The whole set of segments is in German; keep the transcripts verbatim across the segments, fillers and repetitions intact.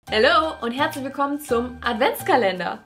Hallo und herzlich willkommen zum Adventskalender.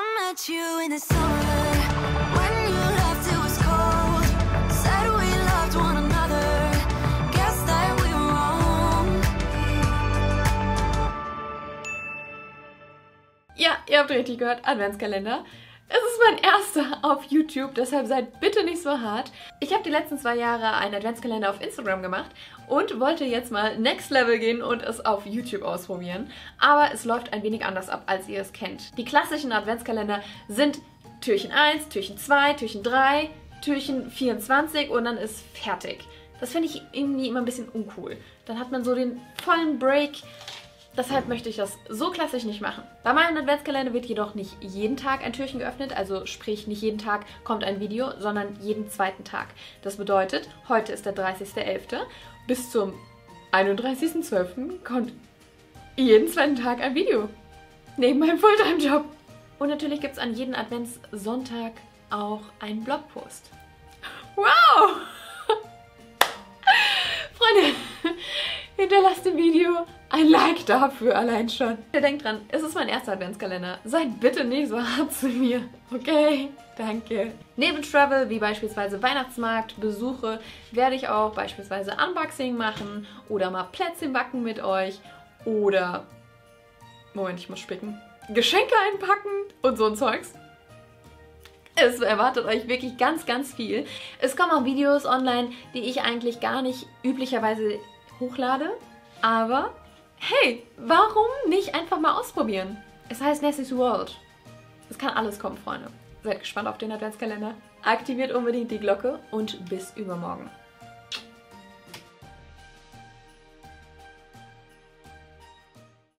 Ja, ihr habt richtig gehört, Adventskalender. Es ist mein erster auf YouTube, deshalb seid bitte nicht so hart. Ich habe die letzten zwei Jahre einen Adventskalender auf Instagram gemacht und wollte jetzt mal Next Level gehen und es auf YouTube ausprobieren. Aber es läuft ein wenig anders ab, als ihr es kennt. Die klassischen Adventskalender sind Türchen eins, Türchen zwei, Türchen drei, Türchen vierundzwanzig und dann ist fertig. Das finde ich irgendwie immer ein bisschen uncool. Dann hat man so den vollen Break. Deshalb möchte ich das so klassisch nicht machen. Bei meinem Adventskalender wird jedoch nicht jeden Tag ein Türchen geöffnet, also sprich nicht jeden Tag kommt ein Video, sondern jeden zweiten Tag. Das bedeutet, heute ist der dreißigster elfter Bis zum einunddreißigsten zwölften kommt jeden zweiten Tag ein Video. Neben meinem Fulltime-Job. Und natürlich gibt es an jedem Adventssonntag auch einen Blogpost. Wow! Freunde, hinterlasst dem Video ein Like dafür allein schon. Denkt dran, es ist mein erster Adventskalender. Seid bitte nicht so hart zu mir. Okay? Danke. Neben Travel, wie beispielsweise Weihnachtsmarkt, Besuche, werde ich auch beispielsweise Unboxing machen oder mal Plätzchen backen mit euch oder, Moment, ich muss spicken, Geschenke einpacken und so ein Zeugs. Es erwartet euch wirklich ganz, ganz viel. Es kommen auch Videos online, die ich eigentlich gar nicht üblicherweise hochlade, aber hey, warum nicht einfach mal ausprobieren? Es heißt Nessie's World. Es kann alles kommen, Freunde. Seid gespannt auf den Adventskalender. Aktiviert unbedingt die Glocke und bis übermorgen.